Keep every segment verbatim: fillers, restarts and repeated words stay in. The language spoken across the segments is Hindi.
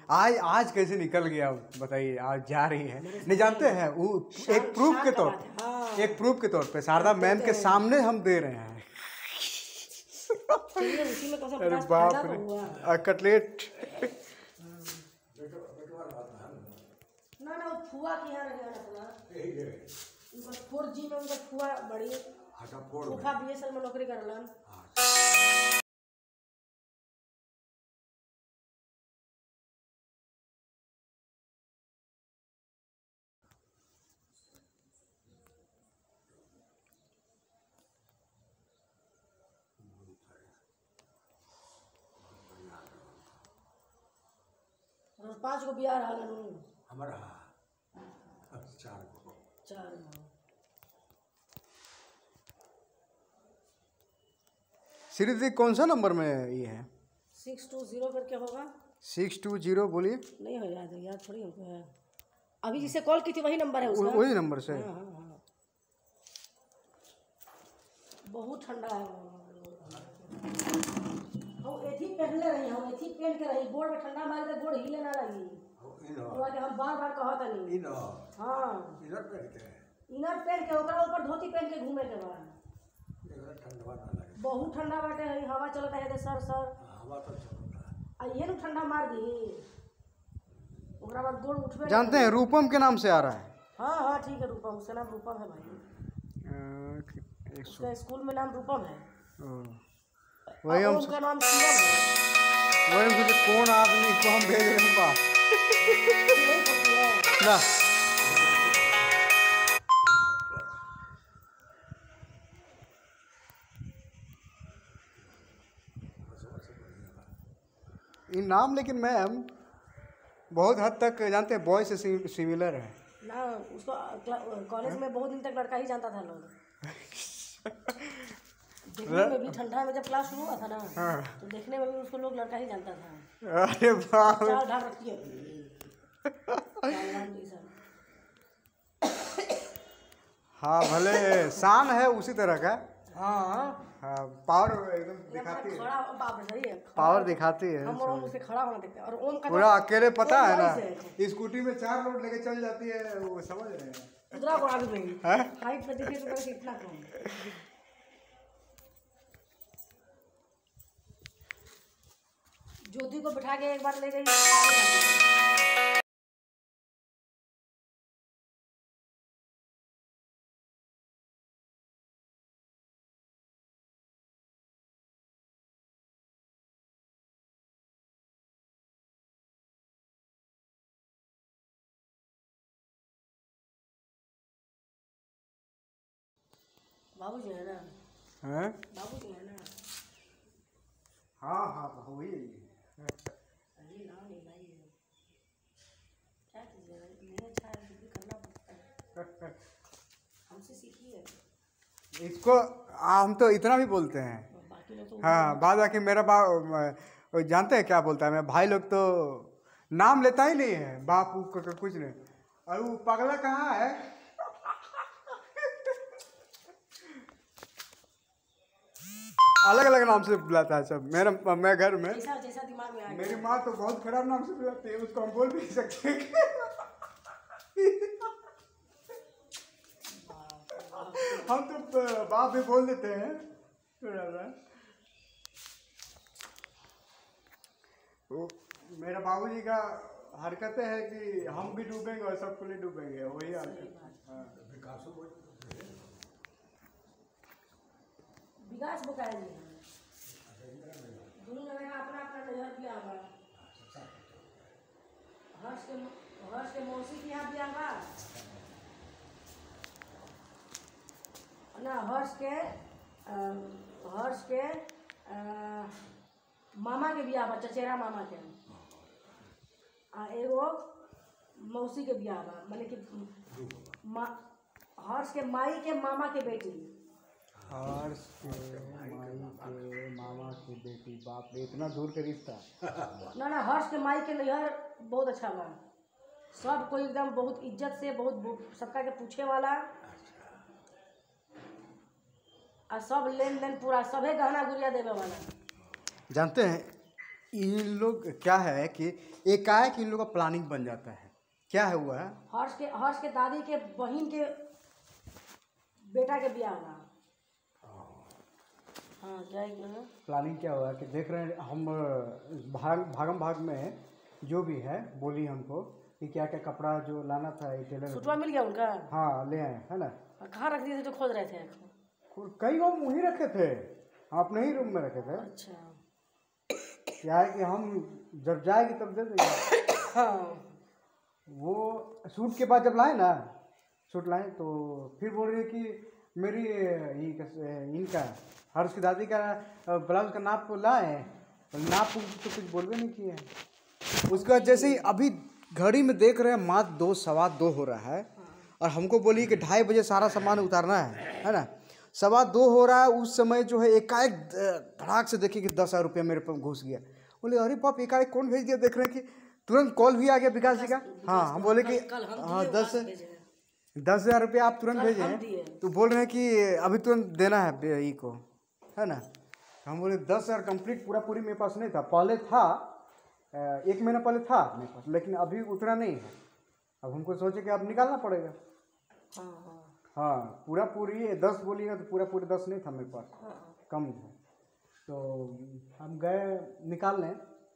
आज आज कैसे निकल गया बताइए, आज जा रही है नहीं जानते हैं वो एक प्रूफ के तौर पे, हाँ। एक प्रूफ के तौर पे शारदा मैम के सामने हम दे रहे हैं। उसी में अरे बाप रे कटलेट ना ना वो फुआ की यहाँ रहेगा ना अपना फोर जी में उनका फुआ बड़ी फूफा बी एस एल में नौकरी करलन। पांच को बिहार हाल हमारा चार को चार श्रीदी कौन सा नंबर में ये है? सिक्स टू जीरो करके होगा। सिक्स टू जीरो बोलिए। नहीं हो जाएगा यार, थोड़ी हमको है। अभी जिसे कॉल की थी वही नंबर है उसका। वही नंबर से। हाँ हाँ हाँ। बहुत ठंडा है। हम एथी पहनले रही, हम एथी पहन के रही, गोड़ में ठंडा मारे तो गोड़ हिले ना लगी। तो कि हम बार बार कहत नहीं। इनो हाँ इनर पहन के इनर पहन के ओकरा ऊपर धोती पहन के घूमे के बाद ठंडा ना लगे। बहुत ठंडा बाटे है, हवा चलता है सर सर हवा तो चलता आ ये न ठंडा मार दी ओकरा बाद गोड़ उठवे। जानते हैं रूपम के नाम से आ रहा है। हाँ हाँ ठीक है, रूपम उसका नाम रूपम है भाई। उसका स्कूल में नाम रूपम है। वही हम उसका नाम शिवम है। वही मुझे कौन आदमी को हम भेज रहे हैं बाप ना। ये नाम लेकिन मैम बहुत हद तक जानते हैं बॉय से सिमिलर है ना। उसको कॉलेज में बहुत दिन तक लड़का ही जानता था लोग। देखने में भी ठंडा में जब क्लास शुरू हुआ था ना, हाँ। तो देखने में भी उसको लोग लड़का ही जानता था। अरे बाप चाल ढाल रखती है। हाँ भले शान है उसी तरह का। हाँ हाँ पावर एकदम दिखाती है, खड़ा बाप सही है, पावर दिखाती है। हम और उसे खड़ा होना देखते हैं। और ओम का पूरा अकेले पता है ना, स्कूटी में चार लोग लेके चल जाती है, वो समझ रहे हैं। उधरा को आगे में हाइट पे देखिए तो बस इतना कम। ज्योति को बिठा के एक बार ले गई। बाबू जी है ना? हैं? बाबू जी है ना? हाँ हाँ बाबू ही अरे ना नहीं भाई, क्या कीजिएगा, नहीं अच्छा है फिर भी करना पड़ता है। हमसे सीखिए। इसको हम तो इतना भी बोलते हैं। बाकी लोग तो हाँ बाद बाकी मेरा बाप जानते हैं क्या बोलता है, मैं भाई लोग तो नाम लेता ही नहीं है, बाप कुछ नहीं। और वो पगला कहाँ है? अलग अलग नाम से बुलाता है सब। मेरा मैं घर में जैसा जैसा दिमाग में आ गया। मेरी माँ तो बहुत खराब नाम से बुलाती है, उसको हम बोल भी नहीं सकते। हम तो बाप भी बोल देते हैं थोड़ा सा। वो मेरा बाबूजी का हरकतें है कि हम भी डूबेंगे और सबको नहीं डूबेंगे, वही हरकत। विकास बुकाया जी दोनों जगह का अपना अपना नजर किया हुआ। हर्ष के हर्ष के मौसी के यहाँ दिया हुआ ना। हर्ष के हर्ष के आ, मामा के बियाह बा, चचेरा मामा के आ एगो मौसी के बियाह बा, माने कि मा हर्ष के माई के मामा के बेटी। हर्ष के माई के मामा की बेटी, बाप रे इतना दूर का रिश्ता। ना ना हर्ष के माई के नैहर बहुत अच्छा बा, सब कोई एकदम बहुत इज्जत से, बहुत सबका के पूछे वाला, और सब लेन देन पूरा, सभे गहना गुड़िया देवे वाला। जानते हैं इन लोग क्या है कि एकाएक इन लोग का प्लानिंग बन जाता है। क्या है हुआ है, हर्ष के हर्ष के दादी के बहन के बेटा के ब्याह हुआ। हाँ क्या है प्लानिंग क्या हुआ है कि देख रहे हैं हम भाग भागम भाग में जो भी है बोली हमको कि क्या क्या कपड़ा जो लाना था ये टेलर। सूटवा मिल गया उनका? हाँ ले आए है ना। कहाँ रख दिए थे जो खोज रहे थे? कई लोग वहीं रखे थे, हम अपने ही रूम में रखे थे। अच्छा क्या है कि हम जब जाएगी तब दे देंगे। हाँ वो सूट के बाद जब लाए ना, सूट लाए तो फिर बोल रही है कि मेरी ये कैसे इनका हर्ष की दादी का ब्लाउज का नाप लाए, नाप तो कुछ बोलवे नहीं किए। उसके बाद जैसे ही अभी घड़ी में देख रहे हैं मात्र दो सवा दो हो रहा है और हमको बोली कि ढाई बजे सारा सामान उतारना है है ना। सवा दो हो रहा है, उस समय जो है एकाएक धड़ाक से देखिए कि दस हज़ार रुपया मेरे पास घुस गया। बोले अरे बाप एकाएक कौन भेज दिया? देख रहे हैं कि तुरंत कॉल भी आ गया विकास जी का। हाँ हम बोले कि हाँ दस दस हज़ार रुपया आप तुरंत भेजे, तो बोल रहे हैं कि अभी तुरंत देना है ई को है ना। हम बोले दस हज़ार कम्प्लीट पूरा पूरी मेरे पास नहीं था, पहले था एक महीना पहले था मेरे पास, लेकिन अभी उतना नहीं है। अब हमको सोचे कि अब निकालना पड़ेगा। हाँ हाँ हाँ पूरा पूरी दस बोलिएगा तो पूरा पूरी दस नहीं था मेरे पास, हाँ। कम था। तो हम गए निकालने,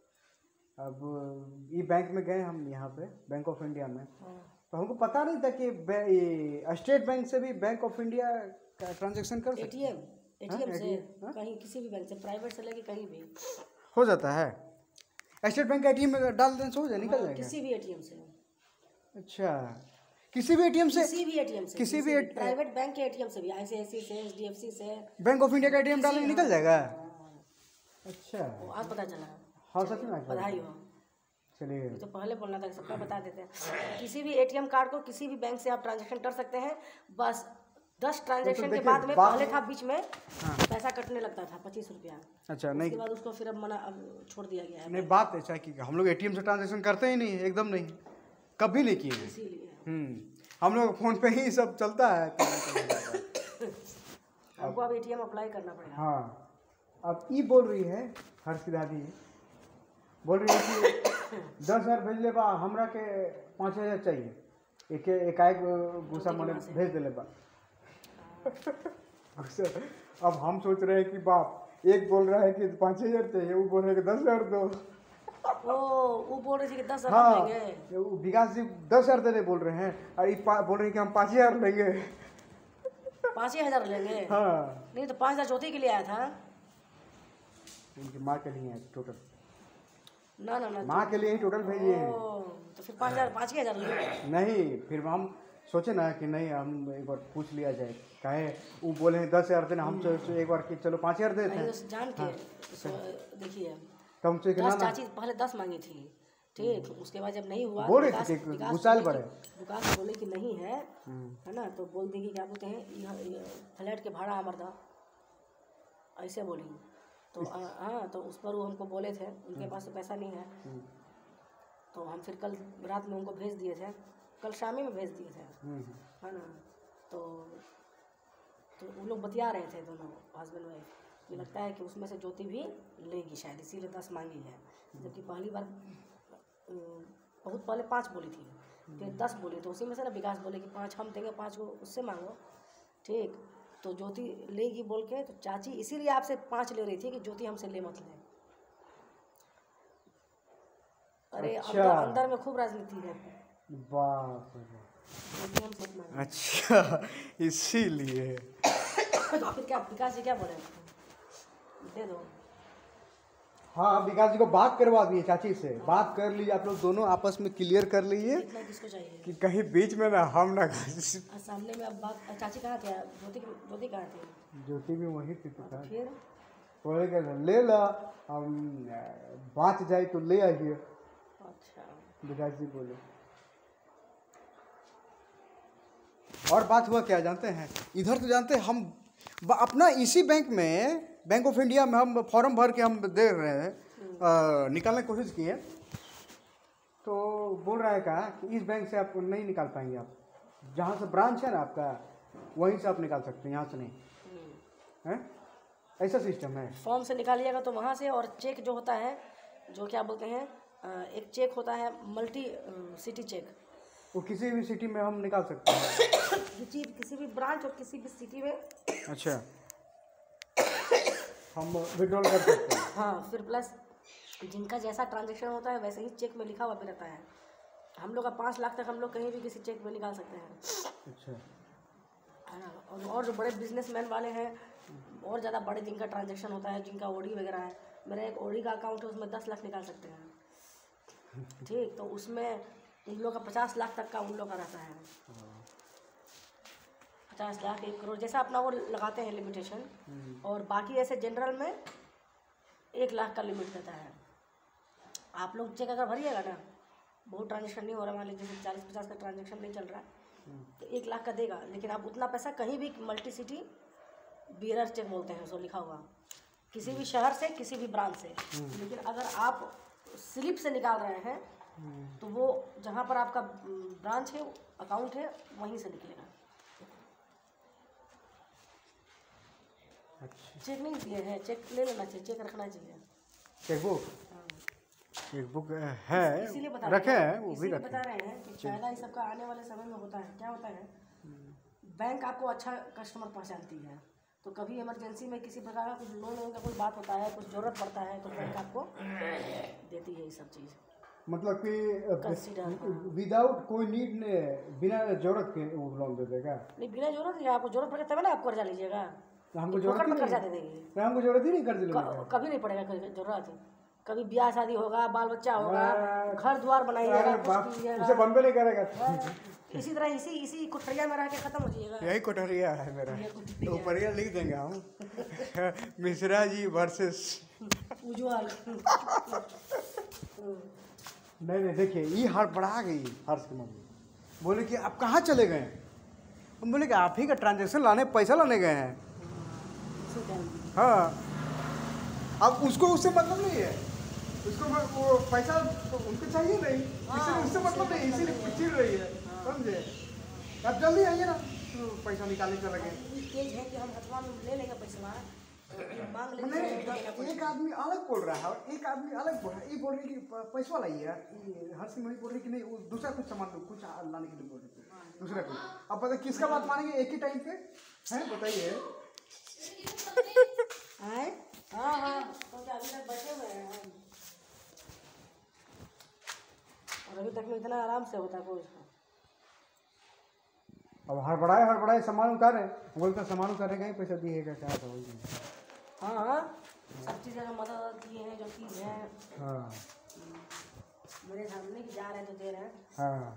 अब ई बैंक में गए हम, यहाँ पे बैंक ऑफ इंडिया में। तो हमको पता नहीं था कि स्टेट बैंक से भी बैंक ऑफ इंडिया का ट्रांजैक्शन कर सकते एटीएम एटीएम से हाँ? कहीं किसी भी बैंक से, प्राइवेट से लेके कहीं भी हो जाता है। स्टेट बैंक का एटीएम में डाल देने से हो जाए, निकल हाँ, जाएगा। किसी भी एटीएम से, अच्छा किसी भी एटीएम से, किसी भी एटीएम से, किसी भी प्राइवेट बैंक के एटीएम से भी, आईसीआईसी से, एचडीएफसी से, बैंक ऑफ इंडिया का एटीएम डालेंगे निकल जाएगा। अच्छा वो आज पता चला। हाँ सच में बधाई हो। चलिए तो पहले बोलना था, सबका बता देते हैं। किसी भी एटीएम कार्ड को किसी भी बैंक से आप ट्रांजैक्शन कर सकते हैं। बस दस ट्रांजैक्शन के बाद में, पहले था बीच में पैसा कटने लगता था पच्चीस रुपया। अच्छा उसके बाद उसको फिर अब मना अब छोड़ दिया गया है। नहीं बात ऐसा है कि हम लोग एटीएम से ट्रांजैक्शन करते ही नहीं, एकदम नहीं, कभी नहीं किए। इसीलिए हम्म हम लोग फोन पे ही सब चलता है। हमको अब एटीएम अप्लाई करना पड़ेगा। हाँ अब ई बोल रही है हर्ष की दादी, बोल रही है कि दस हज़ार भेज ले बा, हमरा के पाँच हज़ार चाहिए, एक एकाएक गुस्सा मने भेज दे ले बा। अब हम सोच रहे हैं कि बाप एक बोल रहा है कि पाँच हज़ार चाहिए, वो बोल रहे हैं कि दस हज़ार दो। ओ वो बोल रहे थे कि दस हाँ हज़ार लेंगे। विकास जी दस हज़ार देने बोल रहे हैं और ये बोल रहे हैं कि हम पाँच हज़ार लेंगे। पाँच ही हज़ार लेंगे? हाँ नहीं तो पाँच हज़ार ज्योति के लिए आया था। उनकी माँ के लिए है टोटल, ना ना ना माँ के लिए ही टोटल भेजिए हैं। ओ, तो फिर पाँच हज़ार पाँच ही हज़ार लेंगे। नहीं फिर हम सोचे ना कि नहीं हम एक बार पूछ लिया जाए, काहे वो बोले हैं दस हज़ार देना, हम सोचे एक बार कि चलो पाँच हज़ार देते हैं। नहीं, जान के देखिए तो हम सोचे दस ना चाची पहले दस मांगी थी, ठीक। उसके बाद जब नहीं हुआ बोल रहे विकास- थे कि विकास गुस्साल बोले बढ़े। कि- विकास बोले कि नहीं है है ना, तो बोल देंगे क्या बोलते हैं यह फ्लैट के भाड़ा हमारा था, ऐसे बोली। तो आ- हाँ तो उस पर वो हमको बोले थे उनके पास तो पैसा नहीं है। तो हम फिर कल रात में उनको भेज दिए थे, कल शाम ही में भेज दिए थे, है ना। तो तो वो लोग बतिया रहे थे दोनों हस्बैंड वाइफ, मुझे लगता है कि उसमें से ज्योति भी लेगी शायद, इसीलिए दस मांगी है। जबकि पहली बार अम, बहुत पहले पाँच बोली थी, फिर दस बोली, तो उसी में से ना विकास बोले कि पाँच हम देंगे, पाँच को उससे मांगो, ठीक। तो ज्योति लेगी बोल के, तो चाची इसीलिए आपसे पाँच ले रही थी कि ज्योति हमसे ले मत ले। अरे अच्छा। अंदर अंदर में खूब राजनीति है। बाप रे। ज्योति हमसे मत मांगे। अच्छा इसीलिए तो फिर क्या विकास जी क्या बोले? दे दो। हाँ विकास जी को बात करवा दिए, चाची से बात कर लीजिए, आप लोग दोनों आपस में क्लियर कर लीजिए कितना किसको चाहिए? कि कहीं बीच में ना हम ना। और सामने में अब बात, चाची कहाँ थे? ज्योति ज्योति कहाँ थी? ज्योति भी वही थी तो था। फिर बोले कि ले ला, हम बात जाए तो ले आइए, अच्छा विकास जी बोले। और बात हुआ क्या जानते हैं, इधर तो जानते हैं हम ब- अपना इसी बैंक में, बैंक ऑफ इंडिया में हम फॉर्म भर के हम दे रहे हैं, अ, निकालने की कोशिश किए, तो बोल रहा है क्या कि इस बैंक से आप नहीं निकाल पाएंगे, आप जहाँ से ब्रांच है ना आपका वहीं से आप निकाल सकते हैं, यहाँ से नहीं है, ऐसा सिस्टम है। फॉर्म से निकालिएगा तो वहाँ से, और चेक जो होता है जो क्या बोलते हैं अ, एक चेक होता है मल्टी सिटी चेक। वो किसी भी सिटी में हम निकाल सकते हैं। किसी किसी भी ब्रांच और किसी भी सिटी में। अच्छा, हम विड्रॉल कर सकते हैं। हाँ, फिर प्लस जिनका जैसा ट्रांजेक्शन होता है वैसे ही चेक में लिखा हुआ भी रहता है। हम लोग का पाँच लाख तक हम लोग कहीं भी किसी चेक में निकाल सकते हैं। अच्छा, है ना। और और जो बड़े बिजनेसमैन वाले हैं और ज़्यादा बड़े जिनका ट्रांजेक्शन होता है, जिनका ओडी वगैरह है, मेरा एक ओडी का अकाउंट है, उसमें दस लाख निकाल सकते हैं। ठीक, तो उसमें उन लोग का पचास लाख तक का उन लोग का रहता है। पचास लाख एक करोड़ जैसा अपना वो लगाते हैं लिमिटेशन। और बाकी ऐसे जनरल में एक लाख का लिमिट रहता है। आप लोग चेक अगर भरिएगा ना, बहुत ट्रांजेक्शन नहीं हो रहा, मान लीजिए जैसे चालीस पचास का ट्रांजेक्शन नहीं चल रहा है, तो एक लाख का देगा। लेकिन आप उतना पैसा कहीं भी मल्टी सिटी बियरर चेक बोलते हैं उसको लिखा हुआ, किसी भी शहर से किसी भी ब्रांच से। लेकिन अगर आप स्लिप से निकाल रहे हैं तो वो जहाँ पर आपका ब्रांच है, अकाउंट है, वहीं से निकलेगा। अच्छा, चेक नहीं दिए हैं, चेक ले लेना चाहिए, चेक रखना चाहिए। चेकबुक हाँ। चेकबुक है, इसीलिए बता रखे रहे हैं, वो भी इसीलिए रखे बता हैं। रहे हैं कि फायदा इस सबका आने वाले समय में होता है। क्या होता है, बैंक आपको अच्छा कस्टमर पहचानती है, तो कभी इमरजेंसी में किसी प्रकार का कुछ लोन वोन का कोई बात होता है, कुछ ज़रूरत पड़ता है, तो बैंक आपको देती है ये सब चीज़। मतलब Consider, कि हाँ। विदाउट कोई नीड ने, बिना जरूरत के वो लोन दे देगा। नहीं, बिना जरूरत है, आपको जरूरत पड़े तब ना आप कर्जा लीजिएगा। तो हमको कि जरूरत फोकट ही में कर्जा नहीं, दे देगी। तो हमको जरूरत ही नहीं कर्ज लेने क- का। कभी नहीं पड़ेगा कोई जरूरत। कभी ब्याह शादी होगा, बाल बच्चा होगा, हाँ। घर द्वार बनाइएगा, अरे कुछ बाप, कीजिएगा। उसे बनबे नहीं करेगा। हाँ, इसी तरह इसी इसी कुठरिया में रह के खत्म हो जाइएगा। यही कोठरिया है मेरा, ये कोठरिया। तो ऊपरिया लिख देंगे हम मिश्रा जी वर्सेस। उज्जवल। नहीं नहीं, देखिए ये हड़बड़ा गई हर्ष की मम्मी, बोले कि आप कहाँ चले गए। हम बोले कि आप ही का ट्रांजेक्शन लाने, पैसा लाने गए हैं। हाँ, अब उसको उससे मतलब नहीं है, उसको वो- वो पैसा तो उनको चाहिए नहीं, इसलिए उससे मतलब नहीं, इसीलिए चिढ़ रही है, समझे। अब जल्दी आइए ना, तो पैसा निकालने चले गए। इतनी तेज है कि हम हथवा में ले लेंगे पैसा, मांग लेंगे। नहीं, एक आदमी अलग बोल रहा है और एक आदमी अलग बोल रहा है। ये बोल रही कि प- पैसा लाइए यार, ये हर्ष की मम्मी बोल रही कि नहीं, वो दूसरा कुछ सामान दो, कुछ लाने के लिए बोल रही थी, दूसरा कुछ। अब पता किसका बात मानेंगे एक ही टाइम पे, हैं बताइए। हैं? हाँ हाँ, तो क्या अभी तक बैठे हुए हैं हम। और अभी तक में इतना आराम से होता कोई। अब हड़बड़ाए हड़बड़ाए सामान उतारे, बोलते सामान उतारेगा ही पैसा दिएगा क्या था वही। हाँ हाँ, सब चीज़ें का मदद किए हैं, जो चीज़ है हाँ मेरे सामने की जा रहे हैं तो दे रहे हैं। हाँ,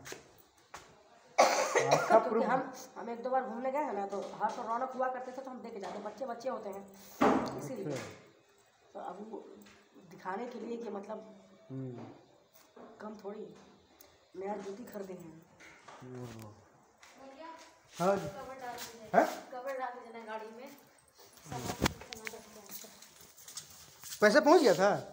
आपका क्योंकि प्रूफ। हम हम एक दो बार घूमने गए हैं ना, तो हर तो रौनक हुआ करते थे, तो हम देखे जाते, बच्चे बच्चे होते हैं इसीलिए। तो अब वो दिखाने के लिए कि मतलब हम्म, कम थोड़ी नया जूती खरीदे हैं। हाँ जी। है? कवर डाल देना गाड़ी में। सामान सामान रख देना। पैसा पहुंच गया था।